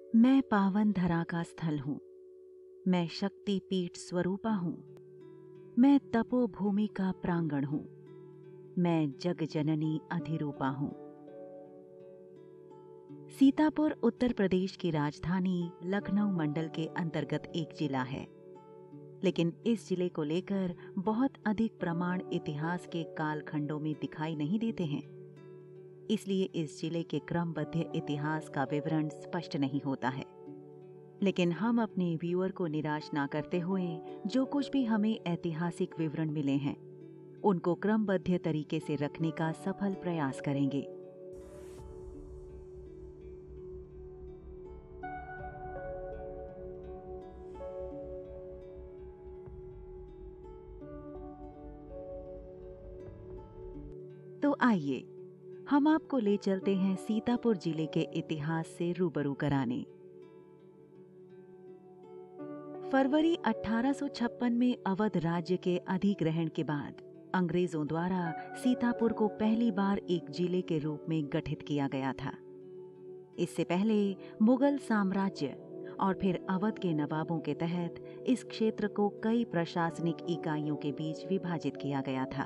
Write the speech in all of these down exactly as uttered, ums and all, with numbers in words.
मैं पावन धरा का स्थल हूँ। मैं शक्ति पीठ स्वरूपा हूँ। मैं तपोभूमि का प्रांगण हूँ। मैं जग जननी अधिरूपा हूँ। सीतापुर उत्तर प्रदेश की राजधानी लखनऊ मंडल के अंतर्गत एक जिला है, लेकिन इस जिले को लेकर बहुत अधिक प्रमाण इतिहास के कालखंडों में दिखाई नहीं देते हैं। इसलिए इस जिले के क्रमबद्ध इतिहास का विवरण स्पष्ट नहीं होता है। लेकिन हम अपने व्यूअर को निराश ना करते हुए जो कुछ भी हमें ऐतिहासिक विवरण मिले हैं उनको क्रमबद्ध तरीके से रखने का सफल प्रयास करेंगे। तो आइए हम आपको ले चलते हैं सीतापुर जिले के इतिहास से रूबरू कराने। फरवरी अठारह सौ छप्पन में अवध राज्य के अधिग्रहण के बाद अंग्रेजों द्वारा सीतापुर को पहली बार एक जिले के रूप में गठित किया गया था। इससे पहले मुगल साम्राज्य और फिर अवध के नवाबों के तहत इस क्षेत्र को कई प्रशासनिक इकाइयों के बीच विभाजित किया गया था।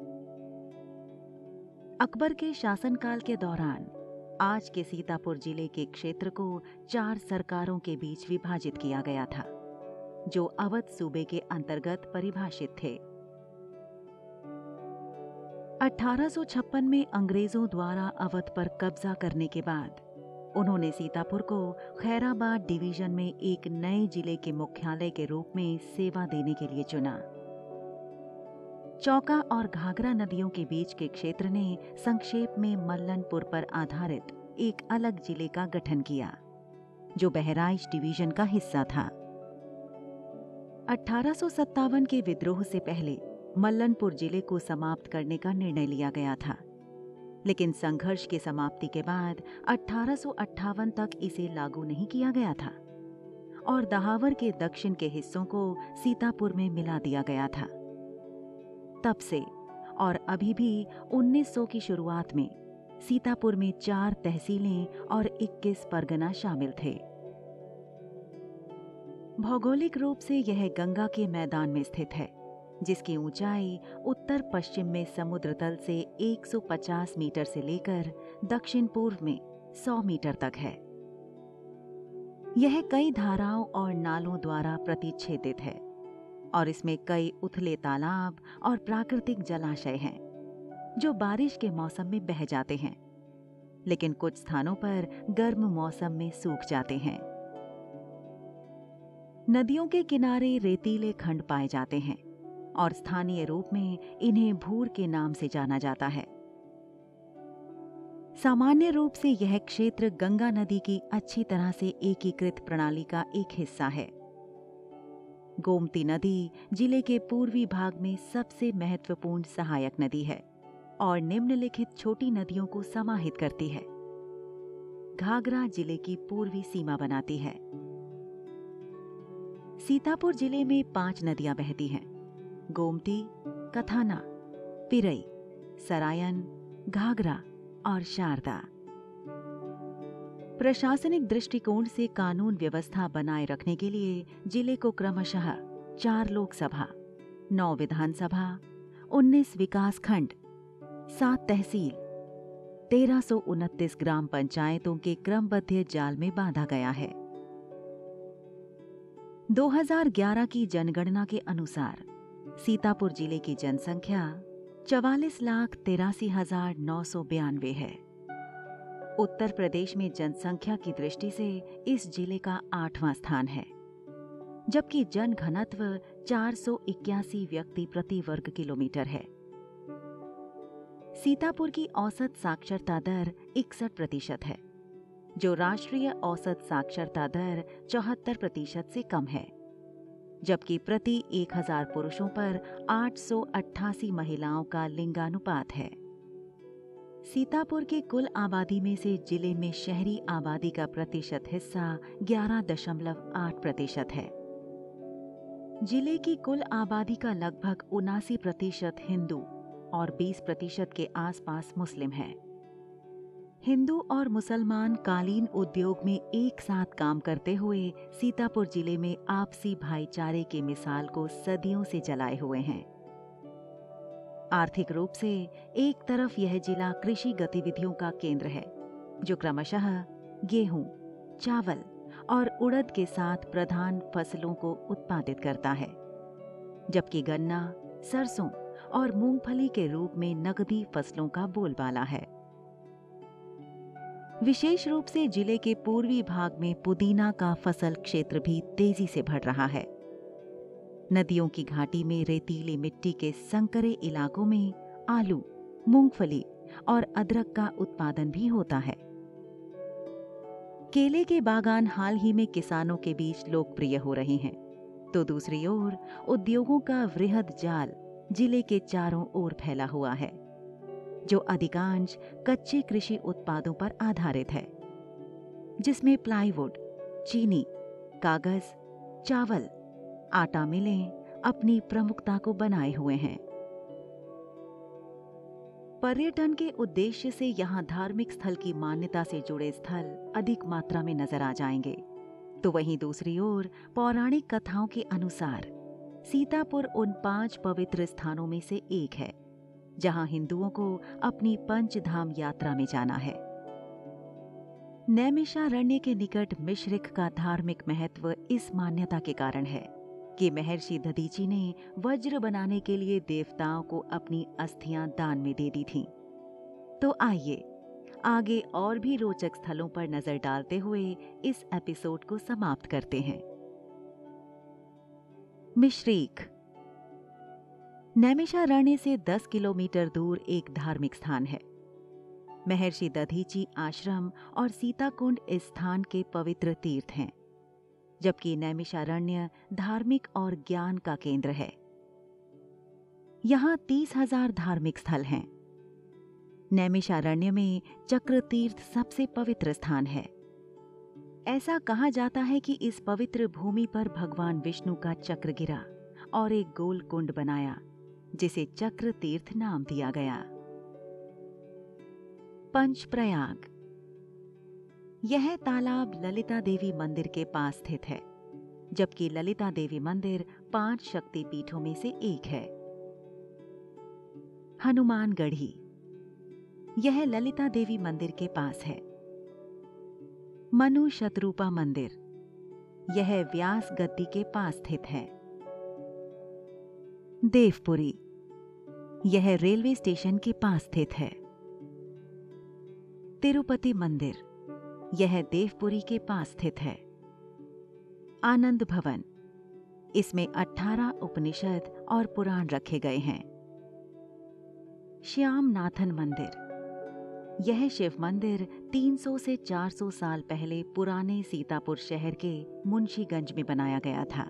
अकबर के शासनकाल के दौरान आज के सीतापुर जिले के क्षेत्र को चार सरकारों के बीच विभाजित किया गया था, जो अवध सूबे के अंतर्गत परिभाषित थे। अठारह सौ छप्पन में अंग्रेजों द्वारा अवध पर कब्जा करने के बाद उन्होंने सीतापुर को खैराबाद डिवीजन में एक नए जिले के मुख्यालय के रूप में सेवा देने के लिए चुना। चौका और घाघरा नदियों के बीच के क्षेत्र ने संक्षेप में मल्लनपुर पर आधारित एक अलग जिले का गठन किया, जो बहराइच डिवीजन का हिस्सा था। अठारह सौ सत्तावन के विद्रोह से पहले मल्लनपुर जिले को समाप्त करने का निर्णय लिया गया था, लेकिन संघर्ष की समाप्ति के बाद अठारह सौ अट्ठावन तक इसे लागू नहीं किया गया था और दहावर के दक्षिण के हिस्सों को सीतापुर में मिला दिया गया था। तब से और अभी भी उन्नीस सौ की शुरुआत में सीतापुर में चार तहसीलें और इक्कीस परगना शामिल थे। भौगोलिक रूप से यह गंगा के मैदान में स्थित है, जिसकी ऊंचाई उत्तर पश्चिम में समुद्र तल से एक सौ पचास मीटर से लेकर दक्षिण पूर्व में सौ मीटर तक है। यह कई धाराओं और नालों द्वारा प्रतिच्छेदित है और इसमें कई उथले तालाब और प्राकृतिक जलाशय हैं, जो बारिश के मौसम में बह जाते हैं, लेकिन कुछ स्थानों पर गर्म मौसम में सूख जाते हैं। नदियों के किनारे रेतीले खंड पाए जाते हैं और स्थानीय रूप में इन्हें भूर के नाम से जाना जाता है। सामान्य रूप से यह क्षेत्र गंगा नदी की अच्छी तरह से एकीकृत प्रणाली का एक हिस्सा है। गोमती नदी जिले के पूर्वी भाग में सबसे महत्वपूर्ण सहायक नदी है और निम्नलिखित छोटी नदियों को समाहित करती है। घाघरा जिले की पूर्वी सीमा बनाती है। सीतापुर जिले में पांच नदियां बहती हैं: गोमती, कथाना, पिरई, सरायन, घाघरा और शारदा। प्रशासनिक दृष्टिकोण से कानून व्यवस्था बनाए रखने के लिए जिले को क्रमशः चार लोकसभा, नौ विधानसभा, उन्नीस विकास खंड, सात तहसील, तेरह सौ उनतीस ग्राम पंचायतों के क्रमबद्ध जाल में बांधा गया है। दो हज़ार ग्यारह की जनगणना के अनुसार सीतापुर जिले की जनसंख्या चवालीस लाख तिरासी हजार नौ सौ बयानवे है। उत्तर प्रदेश में जनसंख्या की दृष्टि से इस जिले का आठवां स्थान है, जबकि जन घनत्व चार सौ इक्यासी व्यक्ति प्रति वर्ग किलोमीटर है। सीतापुर की औसत साक्षरता दर इकसठ प्रतिशत है, जो राष्ट्रीय औसत साक्षरता दर चौहत्तर प्रतिशत से कम है, जबकि प्रति एक हजार पुरुषों पर आठ सौ अट्ठासी महिलाओं का लिंगानुपात है। सीतापुर की कुल आबादी में से जिले में शहरी आबादी का प्रतिशत हिस्सा ग्यारह दशमलव आठ प्रतिशत है। जिले की कुल आबादी का लगभग उनासी प्रतिशत हिंदू और बीस प्रतिशत के आसपास मुस्लिम है। हिंदू और मुसलमान कालीन उद्योग में एक साथ काम करते हुए सीतापुर जिले में आपसी भाईचारे की मिसाल को सदियों से जलाए हुए हैं। आर्थिक रूप से एक तरफ यह जिला कृषि गतिविधियों का केंद्र है, जो क्रमशः गेहूं, चावल और उड़द के साथ प्रधान फसलों को उत्पादित करता है, जबकि गन्ना, सरसों और मूंगफली के रूप में नकदी फसलों का बोलबाला है। विशेष रूप से जिले के पूर्वी भाग में पुदीना का फसल क्षेत्र भी तेजी से बढ़ रहा है। नदियों की घाटी में रेतीली मिट्टी के संकरे इलाकों में आलू, मूंगफली और अदरक का उत्पादन भी होता है। केले के बागान हाल ही में किसानों के बीच लोकप्रिय हो रहे हैं, तो दूसरी ओर उद्योगों का वृहद जाल जिले के चारों ओर फैला हुआ है, जो अधिकांश कच्चे कृषि उत्पादों पर आधारित है, जिसमें प्लाईवुड, चीनी, कागज, चावल, आटा मिलें अपनी प्रमुखता को बनाए हुए हैं। पर्यटन के उद्देश्य से यहाँ धार्मिक स्थल की मान्यता से जुड़े स्थल अधिक मात्रा में नजर आ जाएंगे, तो वहीं दूसरी ओर पौराणिक कथाओं के अनुसार सीतापुर उन पांच पवित्र स्थानों में से एक है जहां हिंदुओं को अपनी पंचधाम यात्रा में जाना है। नैमिषारण्य के निकट मिश्रिक का धार्मिक महत्व इस मान्यता के कारण है कि महर्षि दधीची ने वज्र बनाने के लिए देवताओं को अपनी अस्थियां दान में दे दी थीं। तो आइए आगे और भी रोचक स्थलों पर नजर डालते हुए इस एपिसोड को समाप्त करते हैं। मिश्रीक नैमिषारण्य से दस किलोमीटर दूर एक धार्मिक स्थान है। महर्षि दधीची आश्रम और सीताकुंड इस स्थान के पवित्र तीर्थ हैं, जबकि नैमिषारण्य धार्मिक और ज्ञान का केंद्र है। यहाँ तीस हजार धार्मिक स्थल हैं। नैमिषारण्य में चक्र तीर्थ सबसे पवित्र स्थान है। ऐसा कहा जाता है कि इस पवित्र भूमि पर भगवान विष्णु का चक्र गिरा और एक गोल कुंड बनाया, जिसे चक्र तीर्थ नाम दिया गया। पंचप्रयाग यह तालाब ललिता देवी मंदिर के पास स्थित है, जबकि ललिता देवी मंदिर पांच शक्ति पीठों में से एक है। हनुमानगढ़ी यह ललिता देवी मंदिर के पास है। मनु शतरूपा मंदिर यह व्यास गद्दी के पास स्थित है। देवपुरी यह रेलवे स्टेशन के पास स्थित है। तिरुपति मंदिर यह देवपुरी के पास स्थित है। आनंद भवन इसमें अठारह उपनिषद और पुराण रखे गए हैं। श्यामनाथन मंदिर यह शिव मंदिर तीन सौ से चार सौ साल पहले पुराने सीतापुर शहर के मुंशीगंज में बनाया गया था।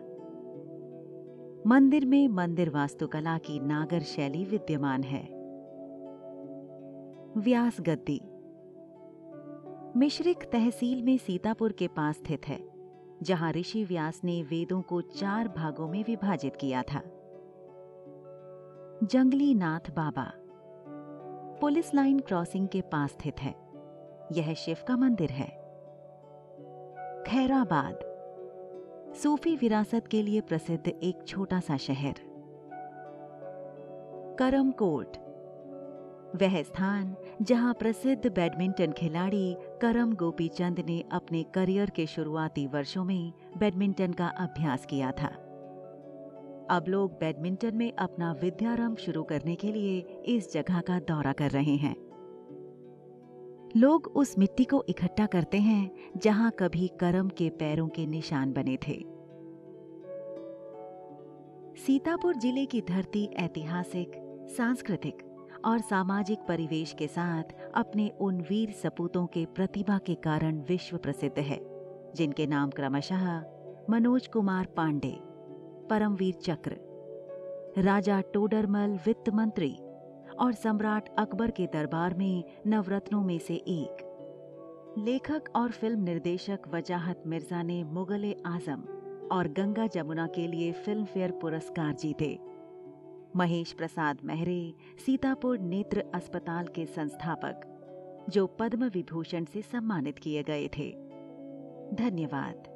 मंदिर में मंदिर वास्तुकला की नागर शैली विद्यमान है। व्यास गद्दी मिश्रिक तहसील में सीतापुर के पास स्थित है, जहां ऋषि व्यास ने वेदों को चार भागों में विभाजित किया था। Jangli Nath Baba police line crossing के पास स्थित है। यह शिव का मंदिर है। खैराबाद सूफी विरासत के लिए प्रसिद्ध एक छोटा सा शहर। करमकोट वह स्थान जहां प्रसिद्ध बैडमिंटन खिलाड़ी करम गोपीचंद ने अपने करियर के शुरुआती वर्षों में बैडमिंटन का अभ्यास किया था। अब लोग बैडमिंटन में अपना विद्यारंभ शुरू करने के लिए इस जगह का दौरा कर रहे हैं। लोग उस मिट्टी को इकट्ठा करते हैं जहां कभी करम के पैरों के निशान बने थे। सीतापुर जिले की धरती ऐतिहासिक, सांस्कृतिक और सामाजिक परिवेश के साथ अपने उन वीर सपूतों के प्रतिभा के कारण विश्व प्रसिद्ध है, जिनके नाम क्रमशः मनोज कुमार पांडे, परमवीर चक्र, राजा टोडरमल वित्त मंत्री और सम्राट अकबर के दरबार में नवरत्नों में से एक। लेखक और फिल्म निर्देशक वजाहत मिर्जा ने मुगल आजम और गंगा जमुना के लिए फिल्म फेयर पुरस्कार जीते। महेश प्रसाद मेहरे सीतापुर नेत्र अस्पताल के संस्थापक जो पद्म विभूषण से सम्मानित किए गए थे। धन्यवाद।